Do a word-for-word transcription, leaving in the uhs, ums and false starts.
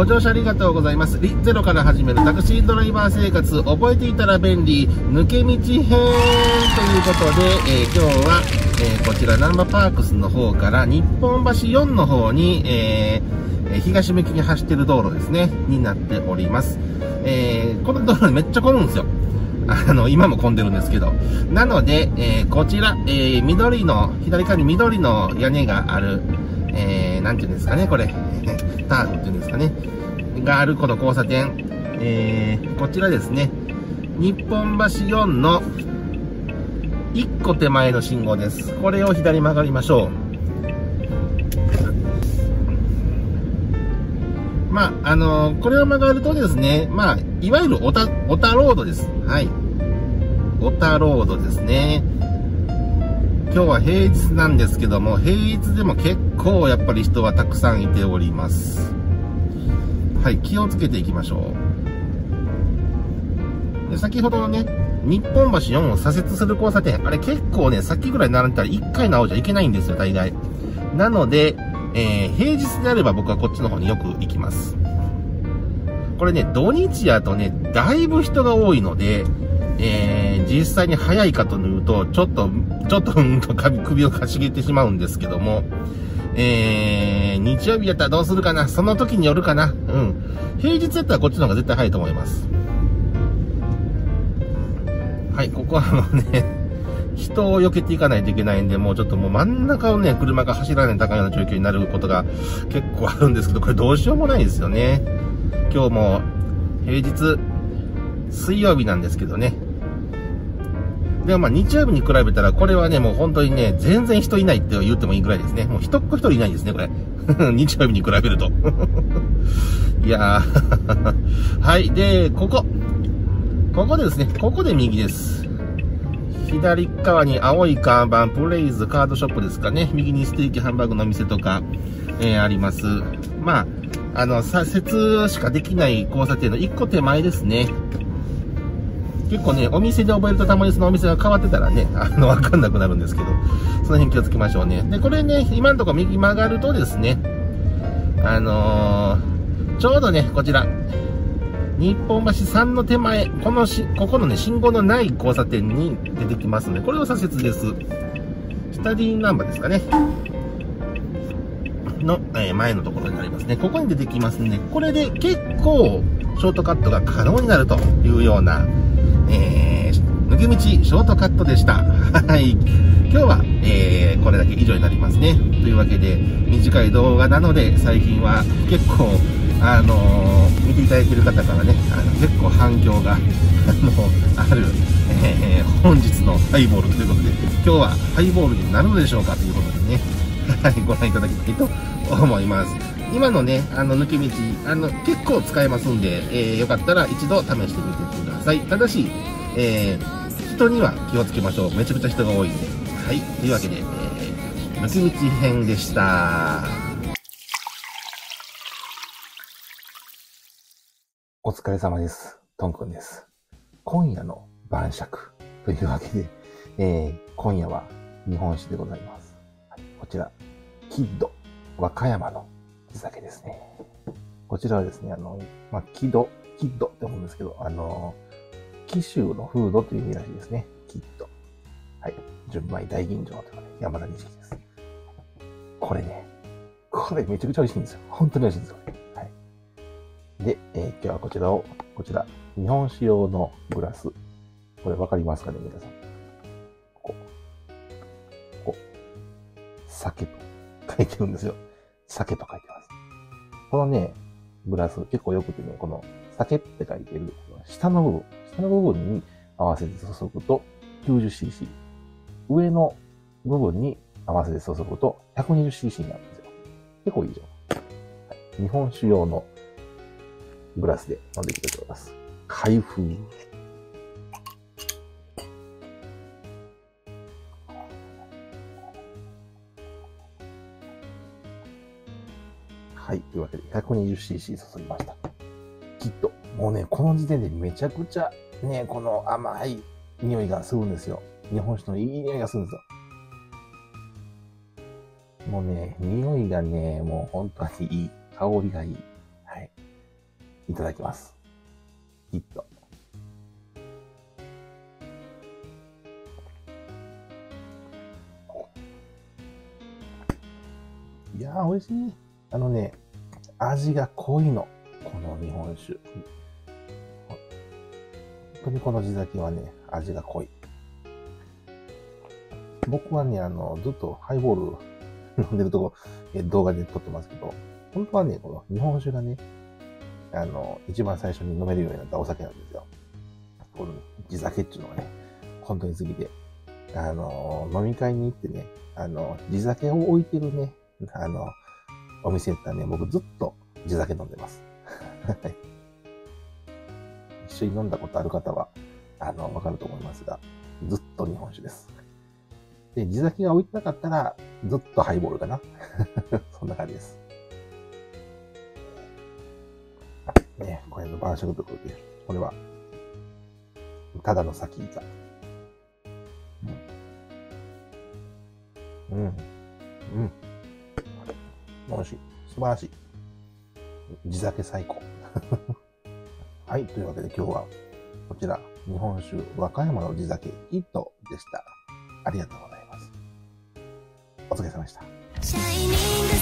ご乗車ありがとうございます。リゼロから始めるタクシードライバー生活、覚えていたら便利、抜け道編ということで、えー、今日は、えー、こちらナンバーパークスの方から日本橋よんの方に、えー、東向きに走っている道路ですね、になっております。えー、この道路めっちゃ混むんですよ。あの、今も混んでるんですけど。なので、えー、こちら、えー、緑の、左側に緑の屋根がある、えー、なんていうんですかね、これ。ターフっていうんですかね。があるこの交差点。えー、こちらですね。日本橋よんのいっこ手前の信号です。これを左曲がりましょう。まあ、あのー、これを曲がるとですね、まあ、いわゆるオタ、オタロードです。はい。オタロードですね。今日は平日なんですけども、平日でも結構やっぱり人はたくさんいております。はい、気をつけていきましょう。で、先ほどのね、日本橋よんを左折する交差点、あれ結構ね、さっきぐらい並んでたらいっかい直じゃいけないんですよ、大概。なので、えー、平日であれば僕はこっちの方によく行きます。これね、土日やとね、だいぶ人が多いので、えー、実際に早いかというと、ちょっと、ちょっと、うんと首をかしげてしまうんですけども、えー、日曜日やったらどうするかな、その時によるかな。うん。平日やったらこっちの方が絶対早いと思います。はい、ここはもうね、人を避けていかないといけないんで、もうちょっともう真ん中をね、車が走らないと高いような状況になることが結構あるんですけど、これどうしようもないですよね。今日も平日、水曜日なんですけどね。でもまあ日曜日に比べたら、これはね、もう本当にね、全然人いないって言ってもいいぐらいですね。もう一っ子一人いないんですね、これ。日曜日に比べると。いやー。はい。で、ここ。ここですね。ここで右です。左側に青い看板、プレイズカードショップですかね。右にステーキハンバーグのお店とか、えー、あります。まあ、あの、左折しかできない交差点のいっこ手前ですね。結構ね、お店で覚えるとたまにそのお店が変わってたらね、あの、わかんなくなるんですけど、その辺気をつけましょうね。で、これね、今のところ右曲がるとですね、あのー、ちょうどね、こちら、日本橋さんの手前、このし、ここのね、信号のない交差点に出てきますので、これを左折です。スタディナンバーですかね。の、えー、前のところになりますね。ここに出てきますね。これで結構、ショートカットが可能になるというような、えー、抜け道ショートカットでした。はい。今日は、えー、これだけ以上になりますね。というわけで、短い動画なので、最近は結構、あのー、見ていただいている方からね、あの結構反響が、あの、ある、えー、本日のハイボールということで、今日はハイボールになるのでしょうかということでね、はい、ご覧いただきたいと思います。今のね、あの、抜け道、あの、結構使えますんで、えー、よかったら一度試してみてください。ただし、えー、人には気をつけましょう。めちゃくちゃ人が多いんで。はい。というわけで、えー、抜け道編でした。お疲れ様です。トンくんです。今夜の晩酌というわけで、えー、今夜は日本酒でございます。はい、こちら、キッド、和歌山の地酒ですね。こちらはですね、あの、まあ、キド、キッドって思うんですけど、あの、紀州のフードという意味らしいですね。キッド。はい。純米大吟醸というかね、山田錦です。これね、これめちゃくちゃ美味しいんですよ。本当に美味しいんですよ。はい。で、えー、今日はこちらを、こちら、日本酒用のグラス。これわかりますかね、皆さん。ここ。ここ。酒と書いてるんですよ。酒と書いてます。このね、グラス結構よくてね、この酒って書いてる下の部分、下の部分に合わせて注ぐと きゅうじゅっシーシー。上の部分に合わせて注ぐと ひゃくにじゅっシーシー になるんですよ。結構いいでしょ。はい、日本酒用のグラスで飲んでいきたいと思います。開封。はい。というわけで ひゃくにじゅっシーシー 注ぎました。きっと、もうね、この時点でめちゃくちゃね、この甘い匂いがするんですよ。日本酒のいい匂いがするんですよ。もうね、匂いがね、もう本当にいい。香りがいい。はい。 いただきます。きっと。いやー、美味しい。あのね、味が濃いの。この日本酒。本当にこの地酒はね、味が濃い。僕はね、あの、ずっとハイボール飲んでるとこ、え動画で撮ってますけど、本当はね、この日本酒がね、あの、一番最初に飲めるようになったお酒なんですよ。この地酒っていうのがね、本当に好きで。あの、飲み会に行ってね、あの、地酒を置いてるね、あの、お店やったらね、僕ずっと地酒飲んでます。一緒に飲んだことある方は、あの、わかると思いますが、ずっと日本酒です。で、地酒が置いてなかったら、ずっとハイボールかな。そんな感じです。ね、これの晩酌ということで、これは、ただの先イカ。うん。うん。うん。美味しい。素晴らしい。地酒最高。はい。というわけで今日は、こちら、日本酒和歌山の地酒キットでした。ありがとうございます。お疲れ様でした。